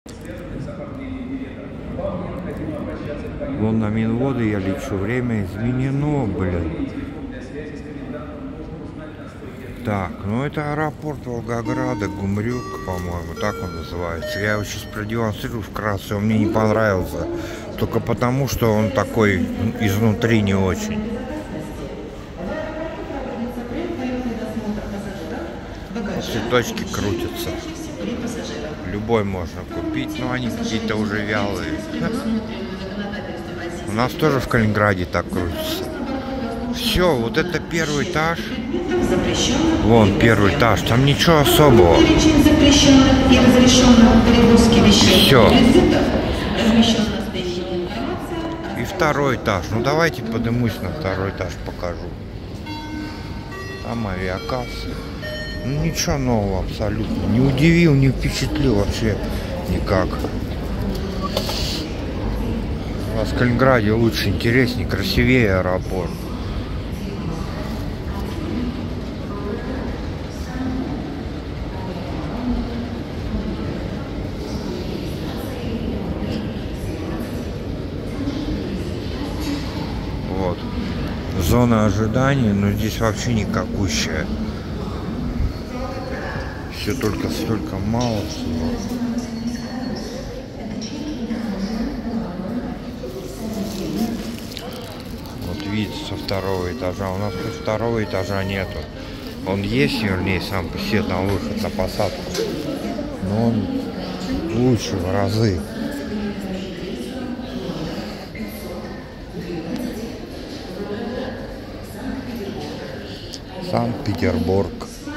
Вон на Минводы я лечу. Время изменено, блин. Так, ну это аэропорт Волгограда, Гумрюк, по-моему, так он называется. Я его сейчас продемонстрирую вкратце, он мне не понравился. Только потому, что он такой изнутри не очень. Цветочки крутятся. Любой можно купить, но они какие-то уже вялые. У нас тоже в Калининграде так крутится. Все, вот это первый этаж. Вон первый этаж, там ничего особого. Все. И второй этаж. Ну давайте поднимусь на второй этаж, покажу. Там авиакассы. Ну ничего нового абсолютно. Не удивил, не впечатлил вообще никак. У нас в Калининграде лучше, интереснее, красивее аэропорт. Вот. Зона ожидания, но здесь вообще никакущая. Все только столько мало всего. Вот видите, со второго этажа. У нас тут второго этажа нету. Он есть, вернее, сам по себе на выход, на посадку. Но он лучше в разы. Санкт-Петербург.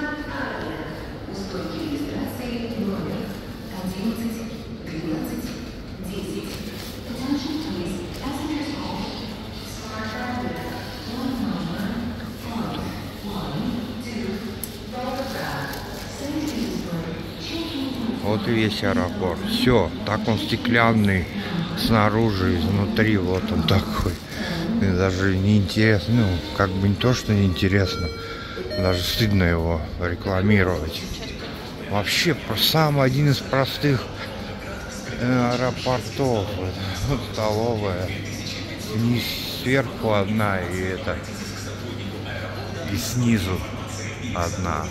Вот и весь аэропорт. Все, так он стеклянный снаружи, изнутри. Вот он такой. И даже неинтересно, ну, как бы не то, что неинтересно, даже стыдно его рекламировать. Вообще, один из простых аэропортов. Вот столовая. Вниз, сверху одна, и это, и снизу одна.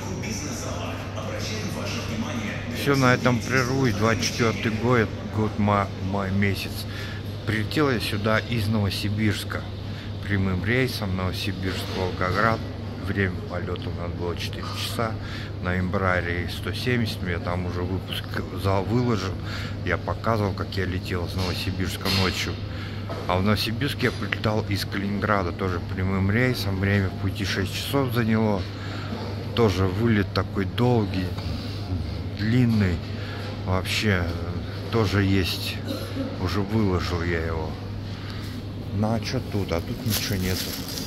Все, на этом прервусь. 24-й год, май месяц. Прилетел я сюда из Новосибирска прямым рейсом. Новосибирск-Волгоград. Время полета у нас было 4 часа. На Embraer 170. Мне там уже выпуск зал выложил. Я показывал, как я летел с Новосибирска ночью. А в Новосибирск я прилетал из Калининграда тоже прямым рейсом. Время в пути 6 часов заняло. Тоже вылет такой долгий, длинный. Вообще тоже есть. Уже выложил я его. Ну а что тут? А тут ничего нету.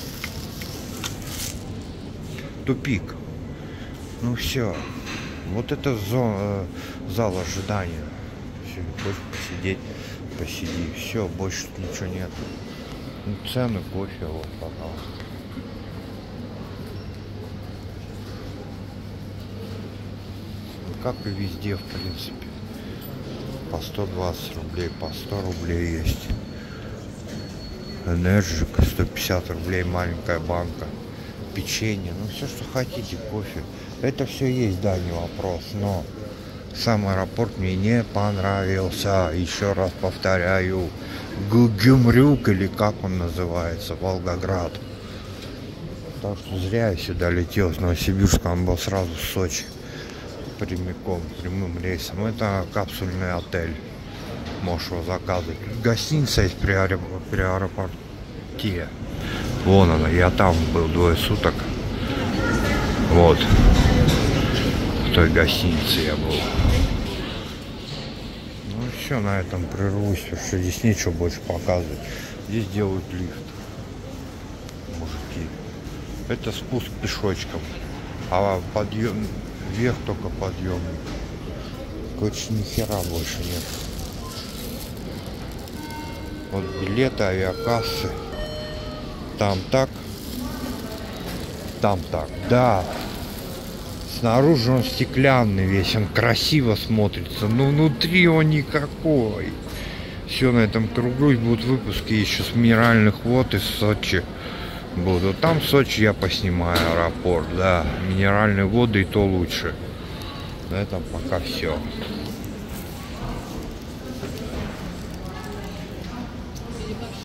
Тупик. Ну все. Вот это зал ожидания. Все, хочешь посидеть, посиди. Все, больше тут ничего нет. Ну, цены, кофе, вот, пожалуйста. Как и везде, в принципе. По 120 рублей, по 100 рублей есть. Энерджик 150 рублей, маленькая банка. Печенье, ну все, что хотите, кофе. Это все есть, да, не вопрос. Но сам аэропорт мне не понравился. Еще раз повторяю. Гумрюк, или как он называется, Волгоград. Так что зря я сюда летел с Новосибирска, он был сразу в Сочи. Прямиком, прямым рейсом. Это капсульный отель. Можешь его заказывать. Гостиница есть при аэропорте. Вон она, я там был 2 суток. Вот. В той гостинице я был. Ну все, на этом прервусь, потому что здесь нечего больше показывать. Здесь делают лифт. Мужики. Это спуск пешочком. А подъем вверх только подъемник. Короче, ни хера больше нет. Вот билеты, авиакассы. Там так. Там так. Да. Снаружи он стеклянный весь, он красиво смотрится, но внутри он никакой. Все, на этом круглусь, будут выпуски еще с минеральных вод из Сочи. Буду. Там в Сочи я поснимаю аэропорт, да. Минеральные воды и то лучше. На этом пока все.